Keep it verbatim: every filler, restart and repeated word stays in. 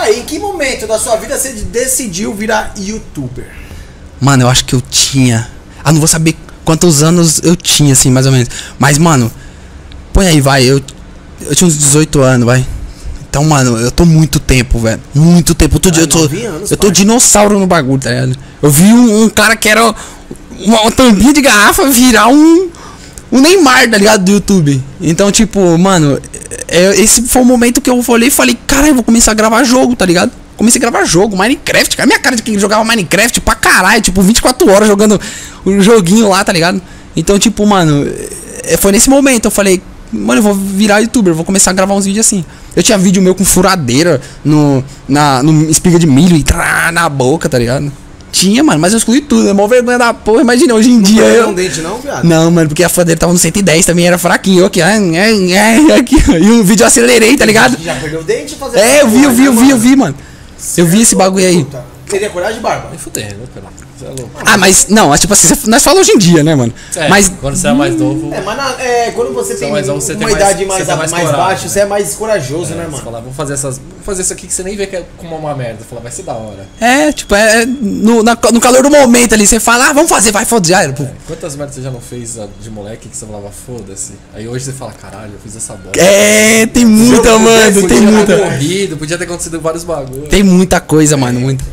Aí, em que momento da sua vida você decidiu virar youtuber? Mano, eu acho que eu tinha... Ah, não vou saber quantos anos eu tinha, assim, mais ou menos. Mas, mano, põe aí, vai. Eu, eu tinha uns dezoito anos, vai. Então, mano, eu tô muito tempo, velho. Muito tempo. Todo dia eu tô... anos, eu tô pai. dinossauro no bagulho, tá ligado? Eu vi um, um cara que era uma, uma tampinha de garrafa virar um... O Neymar, tá ligado? Do YouTube. Então, tipo, mano, é, esse foi o momento que eu olhei e falei, caralho, eu vou começar a gravar jogo, tá ligado? Comecei a gravar jogo, Minecraft, cara. Minha cara de quem jogava Minecraft pra caralho, tipo, vinte e quatro horas jogando um joguinho lá, tá ligado? Então, tipo, mano, é, foi nesse momento eu falei, mano, eu vou virar youtuber, vou começar a gravar uns vídeos assim. Eu tinha vídeo meu com furadeira no, na, no espiga de milho e trá, na boca, tá ligado? Tinha, mano, mas eu excluí tudo, é mó vergonha da porra. Imagina, hoje em Não dia eu... um dente não, viado? Não, mano, porque a furadeira tava no cento e dez também, era fraquinho. Eu aqui, ah, ah, ah, aqui, e o vídeo eu acelerei, tá ligado? Já perdeu o dente? Fazer É, eu vi, eu vi, eu vi, eu vi, mano. Eu vi esse bagulho aí. Teria coragem, Barba? Me fudendo, cara. Você é louco. Ah, mas, não, tipo assim, nós falamos hoje em dia, né, mano? É, Mas, quando você é mais novo. É, mas na- é, quando você Você tem é mais novo, você uma tem mais- idade mais, você tem mais mais coragem, baixa, né? você é mais corajoso, É, né, você mano? fala, vamos fazer essas. Vamos fazer isso aqui que você nem vê que é como uma merda. Fala, vai ser da hora. é, tipo, é, no, na- no calor do momento ali, você fala, ah, vamos fazer, vai, foda-se, já era, pô. Quantas merdas você já não fez ah, de moleque que você falava, foda-se? Aí hoje você fala, caralho, eu fiz essa bosta. É, tem muita, mano, Podia tem ter muita. morrido, podia ter acontecido vários bagulhos. Tem muita coisa, mano, muita.